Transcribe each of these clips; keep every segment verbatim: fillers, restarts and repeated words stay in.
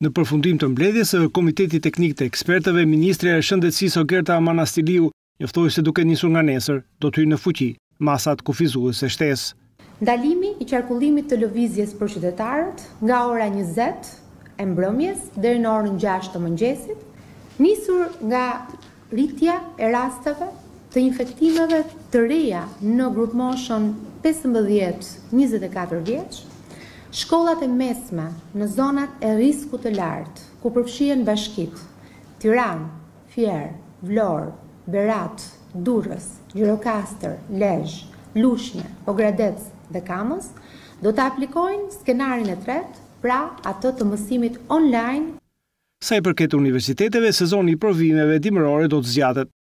Në përfundim të mbledhjes së Komitetit Teknik të Ekspertëve, Ministrja e Shëndetësisë Ogerta Manastiliu njoftoi se duke nisur nga nesër do të hyjnë në fuqi masat kufizuese shtesë. Ndalimi i qarkullimit të lëvizjes për qytetarët nga ora njëzet e mbrëmjes deri në orën gjashtë të mëngjesit, nisur nga rritja e rasteve të infektimeve të reja në grup moshën pesëmbëdhjetë njëzet e katër vjeç, shkollat e mesme në zonat e riskut të lartë, ku përfshihen bashkitë Tiranë, Fier, Vlorë, Berat, Durrës, Gjirokastër, Lezhë, Lushnjë, Ogradec dhe Kamës, do të aplikojnë skenarin e tretë, pra atë të mësimit online. Sa i përket universiteteve, sezoni i provimeve dimërore do të zgjatet,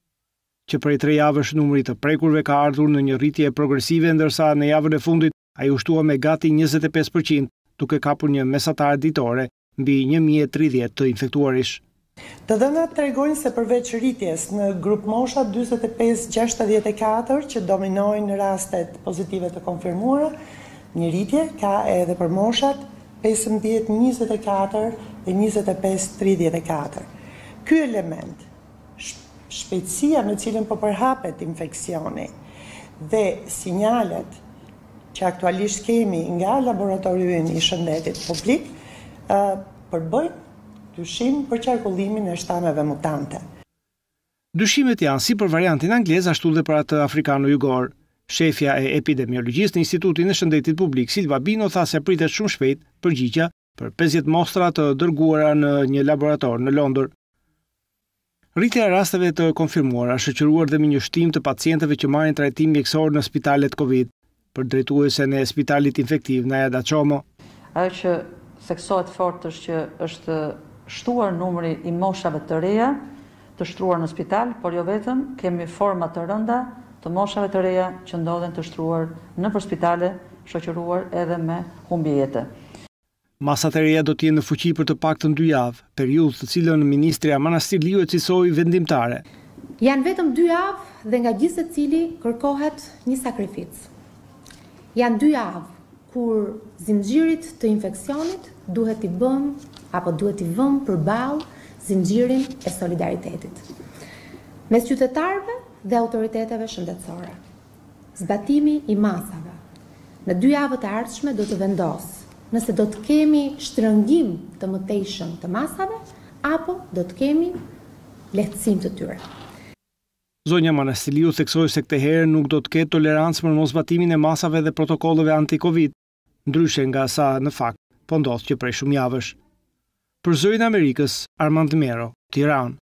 që prej tre javësh numri të prekurve ka ardhur në një rritje progresive, ndërsa në javën e fundit ai u shtua me gati njëzet e pesë përqind, duke kapur një mesatar ditore mbi një mijë e tridhjetë të infektuarish. Të dhënat tregojnë se përveç rritjes në grup mosha dyzet e pesë gjashtëdhjetë e katër që dominojnë rastet pozitive të konfirmuara, një rritje ka edhe për moshat pesëmbëdhjetë njëzet e katër dhe njëzet e pesë tridhjetë e katër. Ky element, shpejtësia në cilën po përhapet infeksioni dhe sinjalet që aktualisht kemi nga laboratoriumi i shëndetit publik, uh, përbëjnë dyshim për qarkullimin e shtameve mutante. Dyshimet janë si për variantin anglez ashtu dhe për atë afrikano-jugor. Shefja e epidemiologjisë në Institutin e Shëndetit Publik, Silva Bino, tha se pritet shumë shpejt përgjigja për pesëdhjetë mostra të dërguara në një laborator në Londër. Rritja e rasteve të konfirmuara shoqëruar dhe me një shtim të pacientëve që marrin trajtim mjekësor në spitalet Covid, për drejtuesen e spitalit infektiv Najada Çomo. Ajo që theksohet fort është që është shtuar numri i moshave të reja të shtruar në spital, por jo vetëm, kemi forma të rënda të moshave të reja që ndodhen të shtruar nëpër spitale, shoqëruar edhe me humbje jete. Masat e reja do të jenë në fuqi për të paktën dy javë, periudhë të cilën Ministrja Manastiliu e cilësoi vendimtare. Janë vetëm dy javë dhe nga gjithë secili kërkohet një sakrificë. Janë dy javë kur zinxhirit të infeksionit duhet i bëm apo duhet i vëm përballë zinxhirin e solidaritetit mes qytetarëve dhe autoriteteve shëndetësore. Zbatimi i masave në dy javët e ardhshme do të vendosë nëse do të kemi shtrëngim të mëtejshëm të masave apo do të kemi lehtësim të tyre. Zonja Manastiliu theksoi se këtë herë nuk do të ketë tolerancë për mosbatimin e masave dhe protokolleve anti-Covid, ndryshe nga sa në fakt po ndodh që prej shumë javësh. Për Zërin e Amerikës, Armand Mero, Tiranë.